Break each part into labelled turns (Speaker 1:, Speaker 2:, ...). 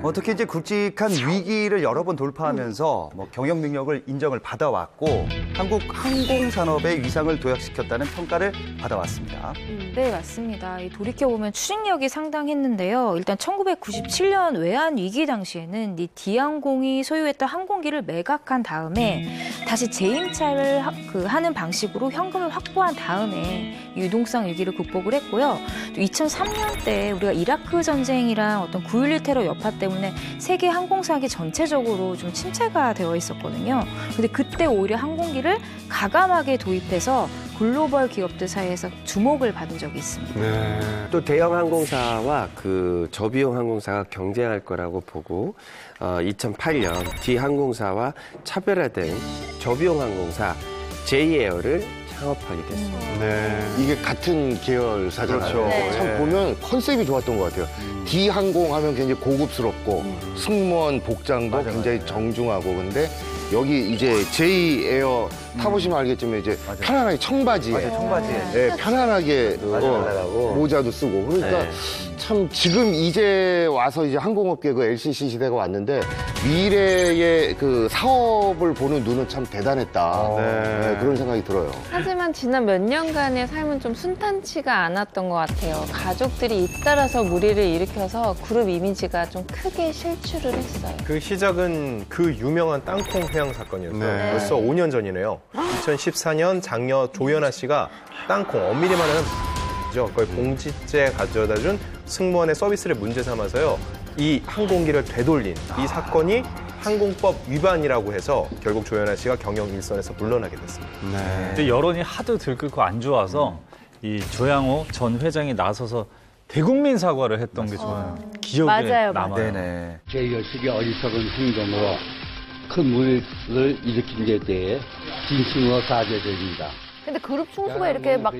Speaker 1: 특히 이제 굵직한 위기를 여러 번 돌파하면서 경영 능력을 인정을 받아왔고 한국 항공산업의 위상을 도약시켰다는 평가를 받아왔습니다.
Speaker 2: 네, 맞습니다. 돌이켜보면 추진력이 상당했는데요. 일단 1997년 외환 위기 당시에는 이 D항공이 소유했던 항공기를 매각한 다음에 다시 재임차를 하는 방식으로 현금을 확보한 다음에 유동성 위기를 극복을 했고요. 또 2003년 때 우리가 이라크 전쟁이랑 어떤 9.11 테러 여파 때문에 세계 항공사기 전체적으로 좀 침체가 되어 있었거든요. 근데 그때 오히려 항공기를 가감하게 도입해서 글로벌 기업들 사이에서 주목을 받은 적이 있습니다.
Speaker 3: 네. 또 대형 항공사와 그 저비용 항공사가 경쟁할 거라고 보고 2008년 D항공사와 차별화된 저비용 항공사 제이에어를 창업하게 됐습니다.
Speaker 4: 네. 이게 같은 계열사잖아요.
Speaker 1: 그렇죠.
Speaker 4: 네. 참 보면 컨셉이 좋았던 것 같아요. D항공 하면 굉장히 고급스럽고 승무원 복장도 굉장히 정중하고 근데 여기 이제 제이에어 타보시면 알겠지만 이제 편안하게 청바지에
Speaker 1: 청바지에.
Speaker 4: 네, 편안하게 모자도 쓰고 그러니까 참 지금 이제 와서 이제 항공업계 그 LCC 시대가 왔는데 미래의 그 사업을 보는 눈은 참 대단했다. 네, 그런 생각이 들어요.
Speaker 5: 하지만 지난 몇 년간의 삶은 좀 순탄치가 않았던 것 같아요. 가족들이 잇따라서 무리를 일으켜서 그룹 이미지가 좀 크게 실추를 했어요.
Speaker 6: 그 시작은 그 유명한 땅콩 회항 사건이었어요.
Speaker 4: 네.
Speaker 6: 벌써 5년 전이네요. 2014년 장녀 조연아 씨가 땅콩, 엄밀히 말하면 거의 봉지째 가져다준 승무원의 서비스를 문제 삼아서요. 이 항공기를 되돌린 이 사건이 항공법 위반이라고 해서 결국 조연아 씨가 경영 일선에서 물러나게 됐습니다.
Speaker 7: 네. 여론이 하도 들끓고 안 좋아서 이 조양호 전 회장이 나서서 대국민 사과를 했던 게 저는 기억에 남아요.
Speaker 1: 네네.
Speaker 8: 제이어식의 어리석은 행동으로 큰 문제를 일으킨 데 대해 진심으로 사죄드립니다.
Speaker 9: 근데 그룹 총수가 이렇게 막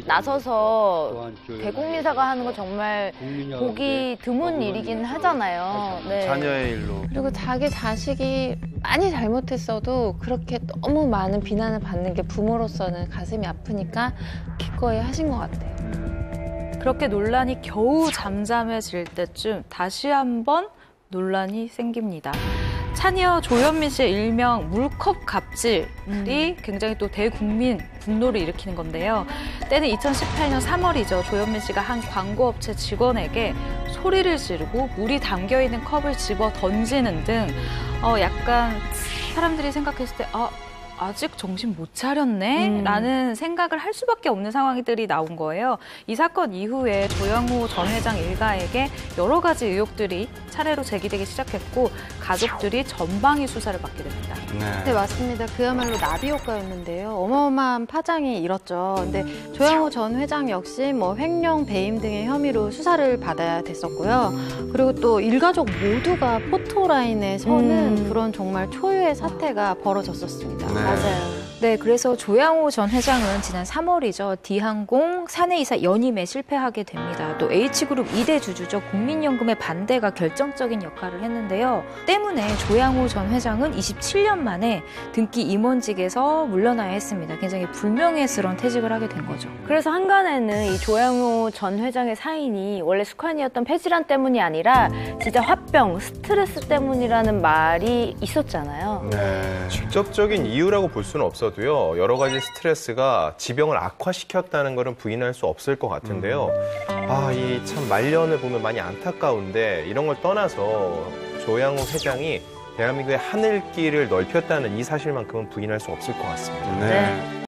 Speaker 9: 나서서 대국민 사과하는 거 정말 보기 드문 일이긴 하잖아요. 네.
Speaker 1: 자녀의 일로.
Speaker 5: 그리고 자기 자식이 많이 잘못했어도 그렇게 너무 많은 비난을 받는 게 부모로서는 가슴이 아프니까 기꺼이 하신 것 같아요.
Speaker 2: 그렇게 논란이 겨우 잠잠해질 때쯤 다시 한번 논란이 생깁니다. 차녀 조현민 씨의 일명 물컵 갑질이 굉장히 또 대국민 분노를 일으키는 건데요. 때는 2018년 3월이죠. 조현민 씨가 한 광고업체 직원에게 소리를 지르고 물이 담겨있는 컵을 집어 던지는 등 약간 사람들이 생각했을 때 아직 정신 못 차렸네? 라는 생각을 할 수밖에 없는 상황들이 나온 거예요. 이 사건 이후에 조양호 전 회장 일가에게 여러 가지 의혹들이 차례로 제기되기 시작했고 가족들이 전방위 수사를 받게 됩니다.
Speaker 9: 네, 맞습니다. 그야말로 나비 효과였는데요. 어마어마한 파장이 일었죠. 근데 조양호 전 회장 역시 횡령, 배임 등의 혐의로 수사를 받아야 됐었고요. 그리고 또 일가족 모두가 포토라인에 서는 그런 정말 초유의 사태가 벌어졌었습니다.
Speaker 2: 맞아요. 네, 그래서 조양호 전 회장은 지난 3월이죠. D항공 사내이사 연임에 실패하게 됩니다. 또 H그룹 2대 주주죠. 국민연금의 반대가 결정적인 역할을 했는데요. 때문에 조양호 전 회장은 27년 만에 등기 임원직에서 물러나야 했습니다. 굉장히 불명예스러운 퇴직을 하게 된 거죠.
Speaker 9: 그래서 한간에는 이 조양호 전 회장의 사인이 원래 숙환이었던 폐질환 때문이 아니라 진짜 화병, 스트레스 때문이라는 말이 있었잖아요.
Speaker 6: 직접적인 이유라고 볼 수는 없어도요. 여러 가지 스트레스가 지병을 악화시켰다는 것은 부인할 수 없을 것 같은데요. 이 참 말년을 보면 많이 안타까운데 이런 걸 떠나서 조양호 회장이 대한민국의 하늘길을 넓혔다는 이 사실만큼은 부인할 수 없을 것 같습니다.